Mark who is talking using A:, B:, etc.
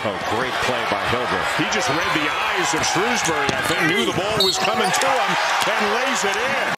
A: Oh, great play by Hildreth.
B: He just read the eyes of Shrewsbury, I think, knew the ball was coming to him. Ken lays it in.